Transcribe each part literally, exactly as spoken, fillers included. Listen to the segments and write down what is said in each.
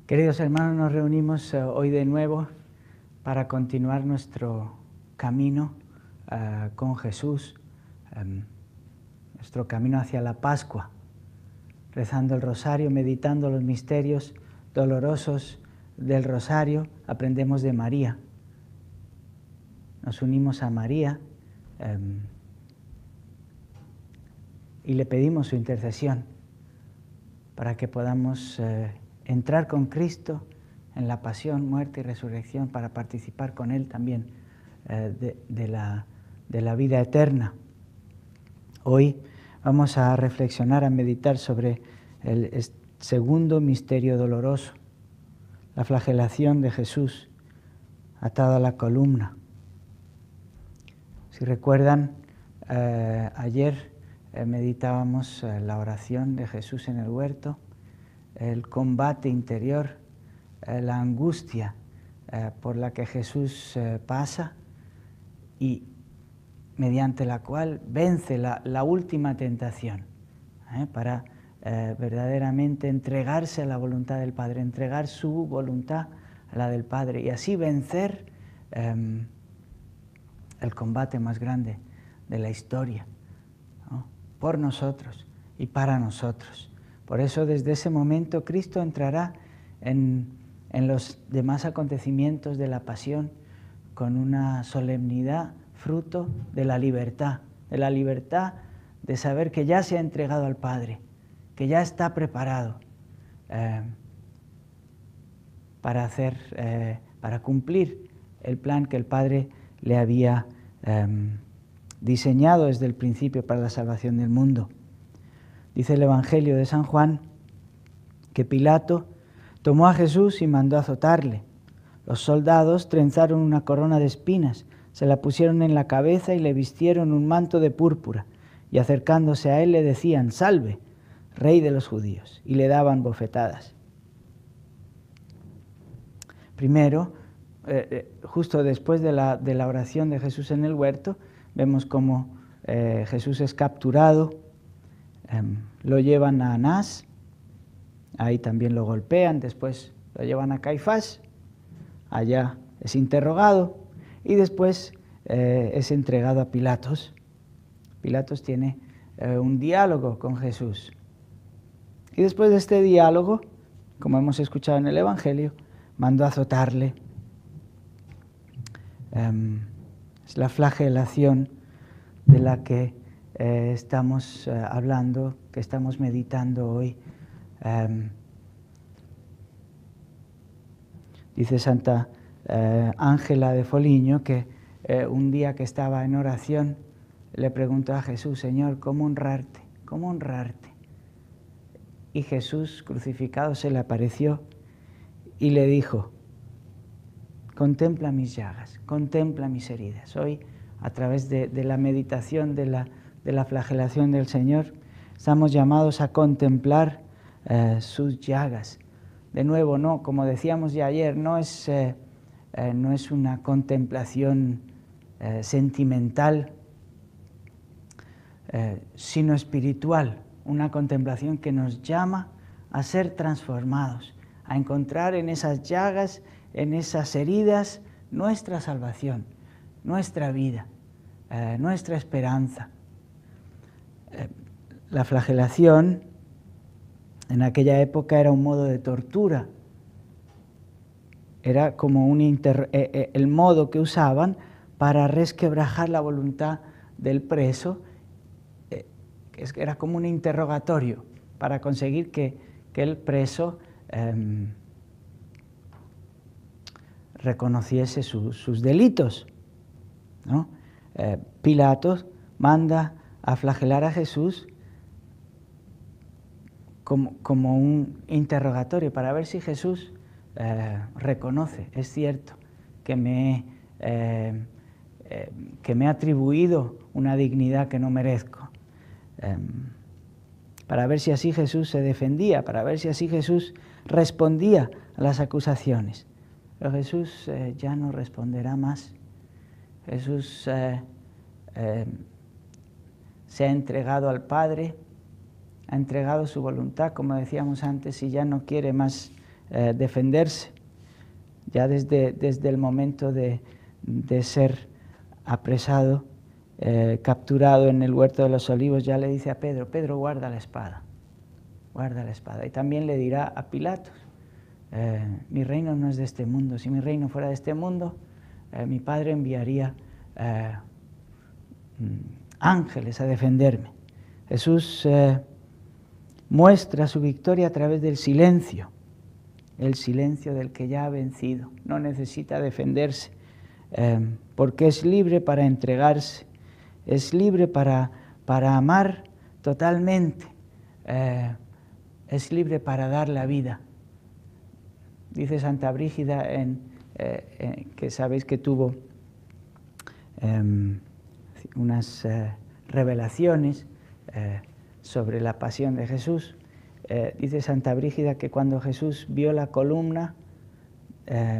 Queridos hermanos, nos reunimos uh, hoy de nuevo para continuar nuestro camino uh, con Jesús, um, nuestro camino hacia la Pascua, rezando el rosario, meditando los misterios dolorosos del rosario. Aprendemos de María, nos unimos a María um, y le pedimos su intercesión para que podamos uh, entrar con Cristo en la pasión, muerte y resurrección, para participar con Él también eh, de, de, la, de la vida eterna. Hoy vamos a reflexionar, a meditar sobre el segundo misterio doloroso, la flagelación de Jesús atado a la columna. Si recuerdan, eh, ayer eh, meditábamos eh, la oración de Jesús en el huerto, el combate interior, eh, la angustia eh, por la que Jesús eh, pasa y mediante la cual vence la, la última tentación eh, para eh, verdaderamente entregarse a la voluntad del Padre, entregar su voluntad a la del Padre y así vencer eh, el combate más grande de la historia, ¿no? Por nosotros y para nosotros. Por eso, desde ese momento, Cristo entrará en, en los demás acontecimientos de la pasión con una solemnidad fruto de la libertad, de la libertad de saber que ya se ha entregado al Padre, que ya está preparado eh, para hacer, eh, para cumplir el plan que el Padre le había eh, diseñado desde el principio para la salvación del mundo. Dice el Evangelio de San Juan que Pilato tomó a Jesús y mandó azotarle. Los soldados trenzaron una corona de espinas, se la pusieron en la cabeza y le vistieron un manto de púrpura, y acercándose a él le decían: «Salve, Rey de los judíos», y le daban bofetadas. Primero, eh, justo después de la, de la oración de Jesús en el huerto, vemos cómo eh, Jesús es capturado. Um, lo llevan a Anás, ahí también lo golpean, después lo llevan a Caifás, allá es interrogado y después eh, es entregado a Pilatos. Pilatos tiene eh, un diálogo con Jesús. Y después de este diálogo, como hemos escuchado en el Evangelio, mandó azotarle. Um, es la flagelación de la que Eh, estamos eh, hablando, que estamos meditando hoy. Um, dice Santa eh, Ángela de Foligno que eh, un día que estaba en oración le preguntó a Jesús: «Señor, ¿cómo honrarte? ¿Cómo honrarte?». Y Jesús crucificado se le apareció y le dijo: «Contempla mis llagas, contempla mis heridas». Hoy, a través de, de la meditación de la de la flagelación del Señor, estamos llamados a contemplar eh, sus llagas. De nuevo, no, como decíamos ya ayer, no es, eh, eh, no es una contemplación eh, sentimental, eh, sino espiritual, una contemplación que nos llama a ser transformados, a encontrar en esas llagas, en esas heridas, nuestra salvación, nuestra vida, eh, nuestra esperanza. La flagelación en aquella época era un modo de tortura, era como un inter, eh, eh, el modo que usaban para resquebrajar la voluntad del preso, eh, era como un interrogatorio para conseguir que, que el preso eh, reconociese su, sus delitos, ¿no? Eh, Pilatos manda a flagelar a Jesús como, como un interrogatorio para ver si Jesús eh, reconoce, es cierto, que me, eh, eh, que me ha atribuido una dignidad que no merezco, eh, para ver si así Jesús se defendía, para ver si así Jesús respondía a las acusaciones. Pero Jesús eh, ya no responderá más. Jesús eh, eh, se ha entregado al Padre, ha entregado su voluntad, como decíamos antes, y ya no quiere más eh, defenderse. Ya desde, desde el momento de, de ser apresado, eh, capturado en el huerto de los olivos, ya le dice a Pedro, Pedro, guarda la espada, guarda la espada. Y también le dirá a Pilatos, eh, mi reino no es de este mundo, si mi reino fuera de este mundo, eh, mi Padre enviaría eh, ángeles a defenderme. Jesús eh, muestra su victoria a través del silencio, el silencio del que ya ha vencido, no necesita defenderse, eh, porque es libre para entregarse, es libre para, para amar totalmente, eh, es libre para dar la vida. Dice Santa Brígida, en, eh, en, que sabéis que tuvo eh, unas eh, revelaciones eh, sobre la pasión de Jesús. Eh, dice Santa Brígida que cuando Jesús vio la columna eh,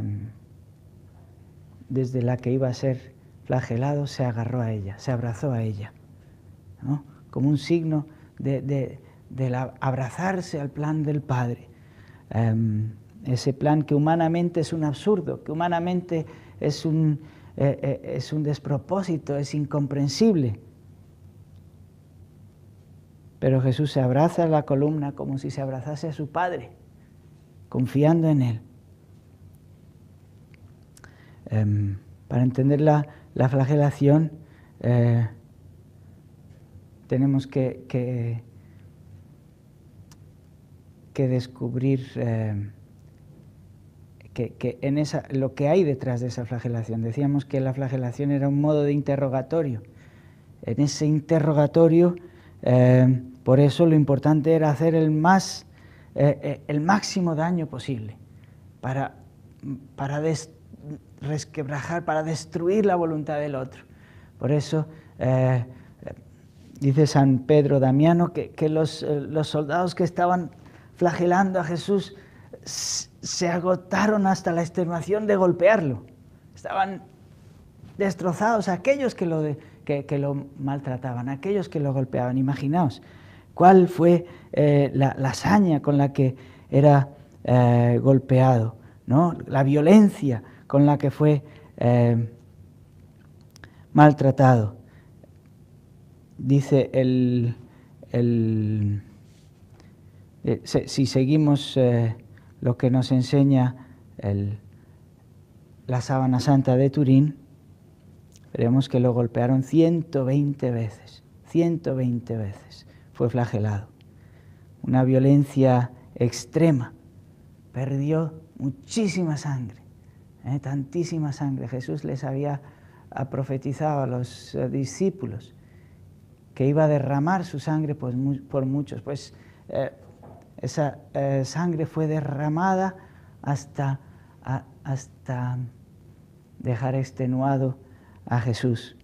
desde la que iba a ser flagelado, se agarró a ella, se abrazó a ella, ¿no? Como un signo de, de, de la, abrazarse al plan del Padre. Eh, ese plan que humanamente es un absurdo, que humanamente es un, eh, eh, es un despropósito, es incomprensible. Pero Jesús se abraza a la columna como si se abrazase a su Padre, confiando en Él. Eh, para entender la, la flagelación, eh, tenemos que, que, que descubrir eh, que, que en esa, lo que hay detrás de esa flagelación. Decíamos que la flagelación era un modo de interrogatorio. En ese interrogatorio, eh, por eso lo importante era hacer el, más, eh, el máximo daño posible para, para des, resquebrajar, para destruir la voluntad del otro. Por eso eh, dice San Pedro Damiano que, que los, eh, los soldados que estaban flagelando a Jesús se agotaron hasta la extenuación de golpearlo. Estaban destrozados aquellos que lo, de, que, que lo maltrataban, aquellos que lo golpeaban. Imaginaos cuál fue eh, la, la hazaña con la que era eh, golpeado, ¿no? La violencia con la que fue eh, maltratado. Dice el, el eh, se, si seguimos eh, lo que nos enseña el, la Sábana Santa de Turín, veremos que lo golpearon ciento veinte veces, ciento veinte veces fue flagelado. Una violencia extrema, perdió muchísima sangre, ¿eh? tantísima sangre. Jesús les había profetizado a los eh, discípulos que iba a derramar su sangre por, por muchos, pues eh, esa eh, sangre fue derramada hasta, a, hasta dejar extenuado a Jesús.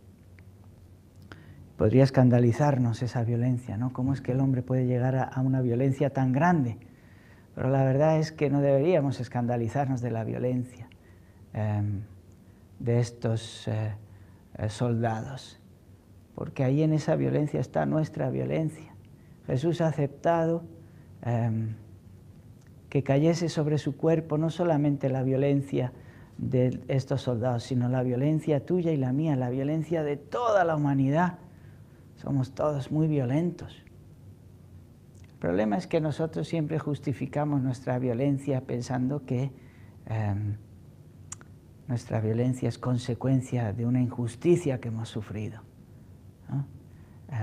Podría escandalizarnos esa violencia, ¿no? ¿Cómo es que el hombre puede llegar a, a una violencia tan grande? Pero la verdad es que no deberíamos escandalizarnos de la violencia eh, de estos eh, eh, soldados, porque ahí en esa violencia está nuestra violencia. Jesús ha aceptado eh, que cayese sobre su cuerpo no solamente la violencia de estos soldados, sino la violencia tuya y la mía, la violencia de toda la humanidad. Somos todos muy violentos. El problema es que nosotros siempre justificamos nuestra violencia pensando que eh, nuestra violencia es consecuencia de una injusticia que hemos sufrido, ¿no? Eh,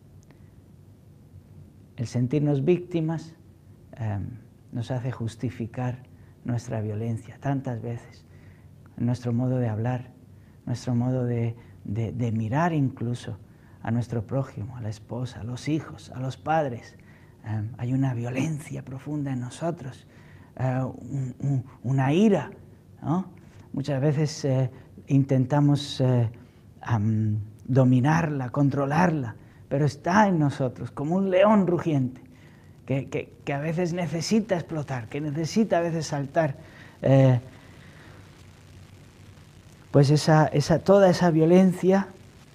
el sentirnos víctimas eh, nos hace justificar nuestra violencia tantas veces, nuestro modo de hablar, nuestro modo de, de, de mirar incluso a nuestro prójimo, a la esposa, a los hijos, a los padres. Eh, hay una violencia profunda en nosotros, eh, un, un, una ira, ¿no? Muchas veces eh, intentamos eh, um, dominarla, controlarla, pero está en nosotros como un león rugiente que, que, que a veces necesita explotar, que necesita a veces saltar. Eh, pues esa, esa, toda esa violencia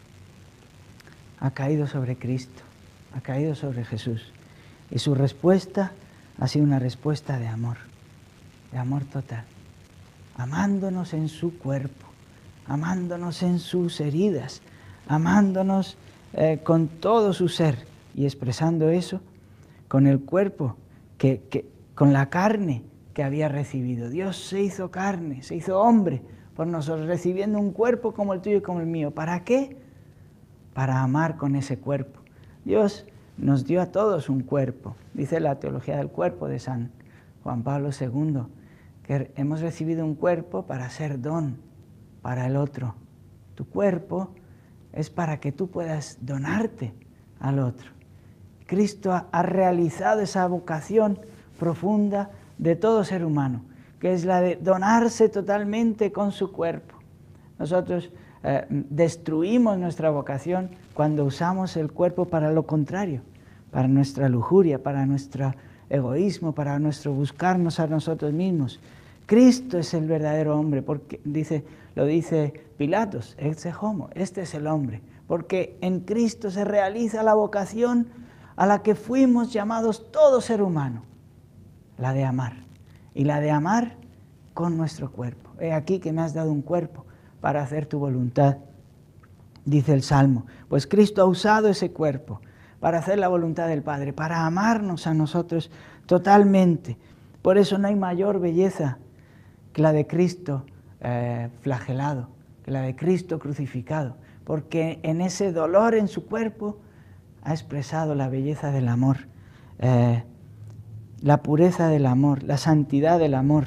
ha caído sobre Cristo, ha caído sobre Jesús. Y su respuesta ha sido una respuesta de amor. de amor total, amándonos en su cuerpo, amándonos en sus heridas, amándonos eh, con todo su ser y expresando eso con el cuerpo, que, que, con la carne que había recibido. Dios se hizo carne, se hizo hombre por nosotros, recibiendo un cuerpo como el tuyo y como el mío. ¿Para qué? Para amar con ese cuerpo. Dios nos dio a todos un cuerpo. Dice la teología del cuerpo de San Juan Pablo segundo, que hemos recibido un cuerpo para ser don para el otro. Tu cuerpo es para que tú puedas donarte al otro. Cristo ha, ha realizado esa vocación profunda de todo ser humano, que es la de donarse totalmente con su cuerpo. Nosotros eh, destruimos nuestra vocación cuando usamos el cuerpo para lo contrario, para nuestra lujuria, para nuestro egoísmo, para nuestro buscarnos a nosotros mismos. Cristo es el verdadero hombre, porque dice, lo dice Pilatos, ecce homo, este es el hombre, porque en Cristo se realiza la vocación a la que fuimos llamados todo ser humano, la de amar, y la de amar con nuestro cuerpo. He aquí que me has dado un cuerpo para hacer tu voluntad, dice el Salmo. Pues Cristo ha usado ese cuerpo para hacer la voluntad del Padre, para amarnos a nosotros totalmente. Por eso no hay mayor belleza que la de Cristo eh, flagelado, que la de Cristo crucificado, porque en ese dolor en su cuerpo ha expresado la belleza del amor, eh, la pureza del amor, la santidad del amor.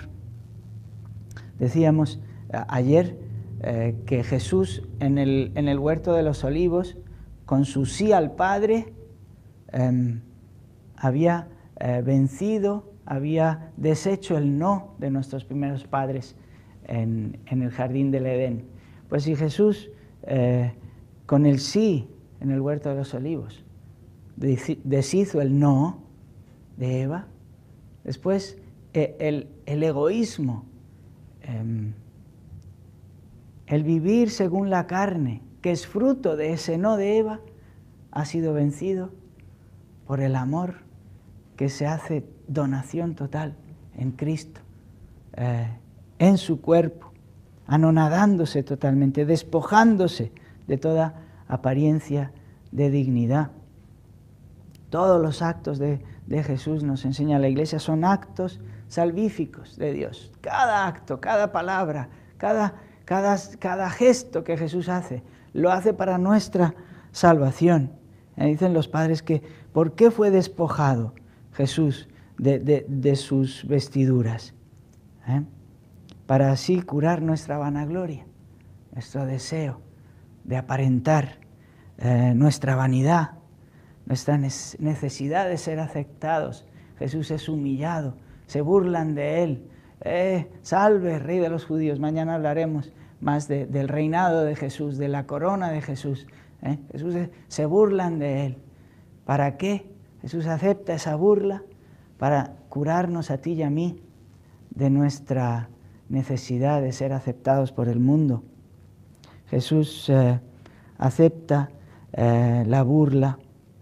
Decíamos eh, ayer eh, que Jesús en el, en el huerto de los olivos, con su sí al Padre, eh, había eh, vencido, había deshecho el no de nuestros primeros padres en, en el jardín del Edén. Pues si Jesús eh, con el sí en el huerto de los olivos deshizo el no de Eva, después eh, el, el egoísmo, eh, el vivir según la carne, que es fruto de ese no de Eva, ha sido vencido por el amor que se hace donación total en Cristo, eh, en su cuerpo, anonadándose totalmente, despojándose de toda apariencia de dignidad. Todos los actos de, de Jesús, nos enseña la Iglesia, son actos salvíficos de Dios. Cada acto, cada palabra, cada, cada, cada gesto que Jesús hace, lo hace para nuestra salvación. Eh, dicen los padres que, ¿por qué fue despojado Jesús de, de, de sus vestiduras? ¿Eh? Para así curar nuestra vanagloria, nuestro deseo de aparentar, eh, nuestra vanidad, nuestra necesidad de ser aceptados. Jesús es humillado, se burlan de él. Eh, salve, Rey de los judíos. Mañana hablaremos más de, del reinado de Jesús, de la corona de Jesús. ¿Eh? Jesús es, se burlan de él. ¿Para qué? Jesús acepta esa burla para curarnos a ti y a mí de nuestra necesidad de ser aceptados por el mundo. Jesús eh, acepta eh, la burla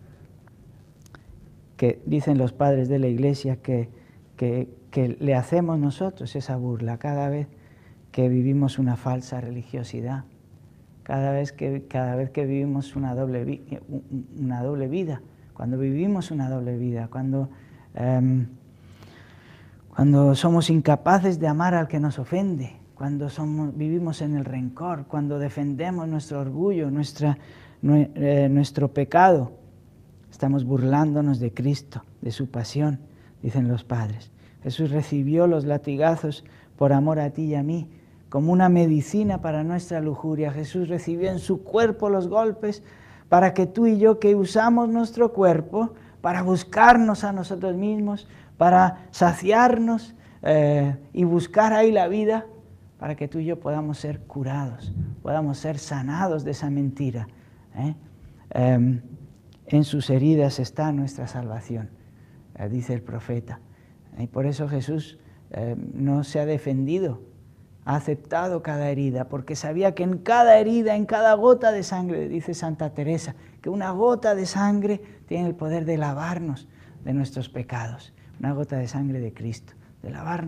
que dicen los padres de la Iglesia que, que, que le hacemos nosotros, esa burla, cada vez que vivimos una falsa religiosidad, cada vez que, cada vez que vivimos una doble, una doble vida, cuando vivimos una doble vida, cuando, um, cuando somos incapaces de amar al que nos ofende, cuando somos, vivimos en el rencor, cuando defendemos nuestro orgullo, nuestra, nue, eh, nuestro pecado, estamos burlándonos de Cristo, de su pasión, dicen los padres. Jesús recibió los latigazos por amor a ti y a mí, como una medicina para nuestra lujuria. Jesús recibió en su cuerpo los golpes para que tú y yo, que usamos nuestro cuerpo para buscarnos a nosotros mismos, para saciarnos eh, y buscar ahí la vida, para que tú y yo podamos ser curados, podamos ser sanados de esa mentira. ¿eh? Eh, en sus heridas está nuestra salvación, eh, dice el profeta. Y por eso Jesús eh, no se ha defendido, ha aceptado cada herida, porque sabía que en cada herida, en cada gota de sangre, dice Santa Teresa, que una gota de sangre tiene el poder de lavarnos de nuestros pecados, una gota de sangre de Cristo, de lavar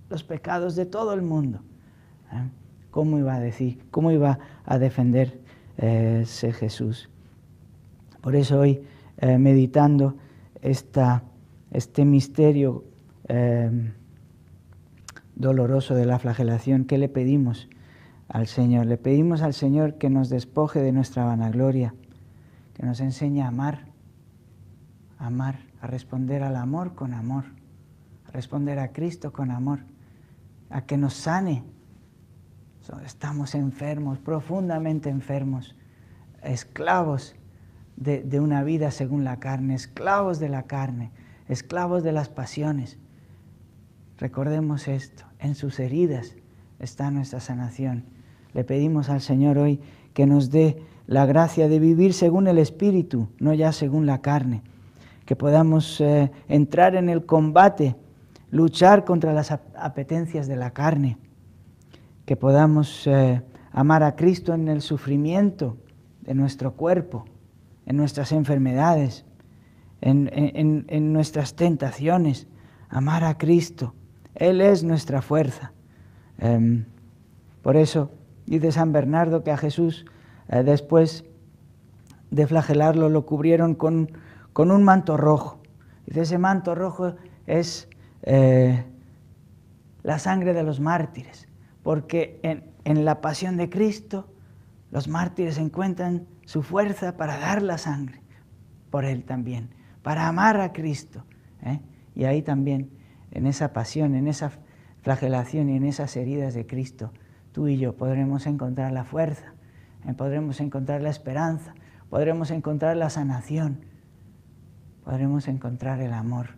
los pecados de todo el mundo. ¿Eh? ¿Cómo iba a decir, cómo iba a defenderse eh, Jesús? Por eso hoy, eh, meditando esta, este misterio eh, doloroso de la flagelación, ¿qué le pedimos al Señor? Le pedimos al Señor que nos despoje de nuestra vanagloria, que nos enseñe a amar, a amar, a responder al amor con amor, a responder a Cristo con amor, a que nos sane. Estamos enfermos, profundamente enfermos, esclavos de, de una vida según la carne, esclavos de la carne, esclavos de las pasiones. Recordemos esto, en sus heridas está nuestra sanación. Le pedimos al Señor hoy que nos dé la gracia de vivir según el Espíritu, no ya según la carne, que podamos eh, entrar en el combate, luchar contra las apetencias de la carne, que podamos eh, amar a Cristo en el sufrimiento de nuestro cuerpo, en nuestras enfermedades, en, en, en nuestras tentaciones, amar a Cristo. Él es nuestra fuerza. Eh, por eso dice San Bernardo que a Jesús, eh, después de flagelarlo, lo cubrieron con, con un manto rojo. Dice, ese manto rojo es eh, la sangre de los mártires, porque en, en la pasión de Cristo los mártires encuentran su fuerza para dar la sangre por Él también, para amar a Cristo. ¿eh? Y ahí también, en esa pasión, en esa flagelación y en esas heridas de Cristo, tú y yo podremos encontrar la fuerza, ¿eh? podremos encontrar la esperanza, podremos encontrar la sanación, podremos encontrar el amor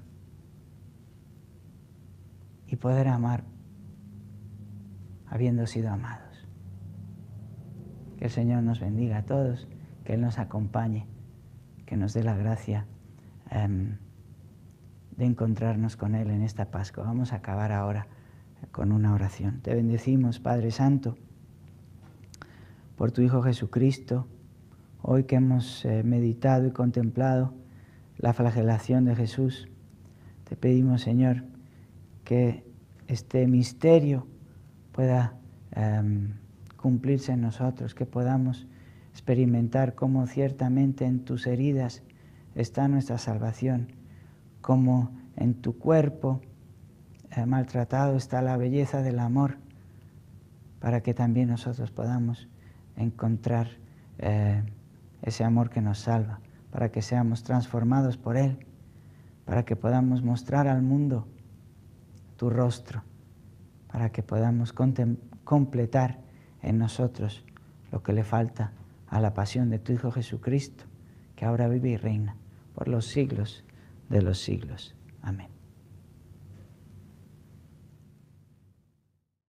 y poder amar habiendo sido amados. Que el Señor nos bendiga a todos, que Él nos acompañe, que nos dé la gracia um, de encontrarnos con Él en esta Pascua. Vamos a acabar ahora con una oración. Te bendecimos, Padre Santo, por tu Hijo Jesucristo, hoy que hemos eh, meditado y contemplado la flagelación de Jesús. Te pedimos, Señor, que este misterio pueda um, cumplirse en nosotros, que podamos experimentar cómo ciertamente en tus heridas está nuestra salvación, cómo en tu cuerpo eh, maltratado está la belleza del amor, para que también nosotros podamos encontrar eh, ese amor que nos salva, para que seamos transformados por Él, para que podamos mostrar al mundo tu rostro, para que podamos completar en nosotros lo que le falta a la pasión de tu Hijo Jesucristo, que ahora vive y reina por los siglos de los siglos. Amén.